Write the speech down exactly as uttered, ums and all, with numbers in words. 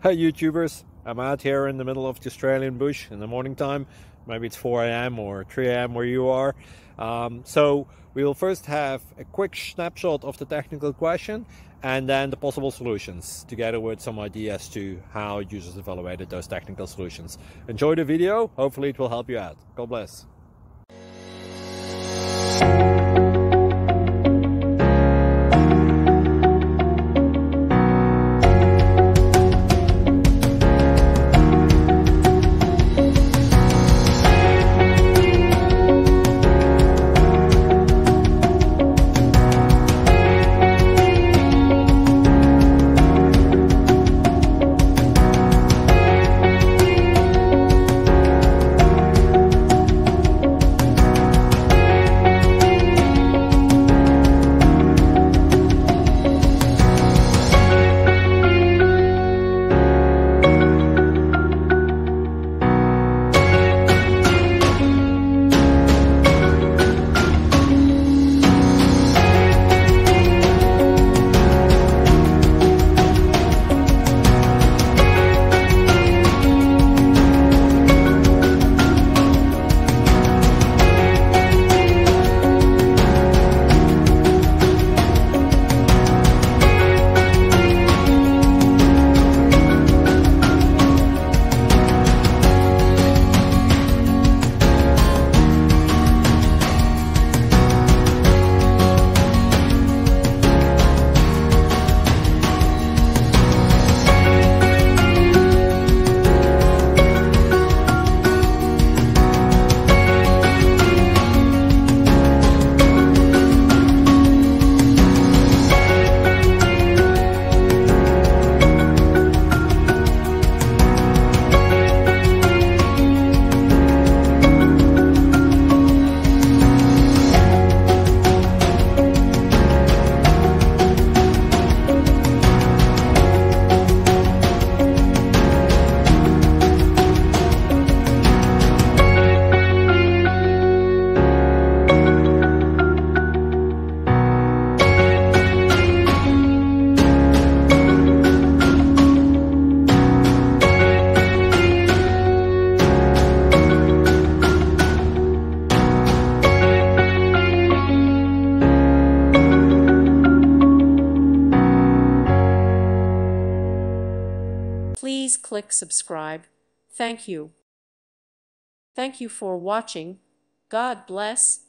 Hey YouTubers, I'm out here in the middle of the Australian bush in the morning time. Maybe it's four A M or three A M where you are. Um, so we'll first have a quick snapshot of the technical question and then the possible solutions, together with some ideas to how users evaluated those technical solutions. Enjoy the video, hopefully it will help you out. God bless. Please click subscribe. Thank you. Thank you for watching. God bless.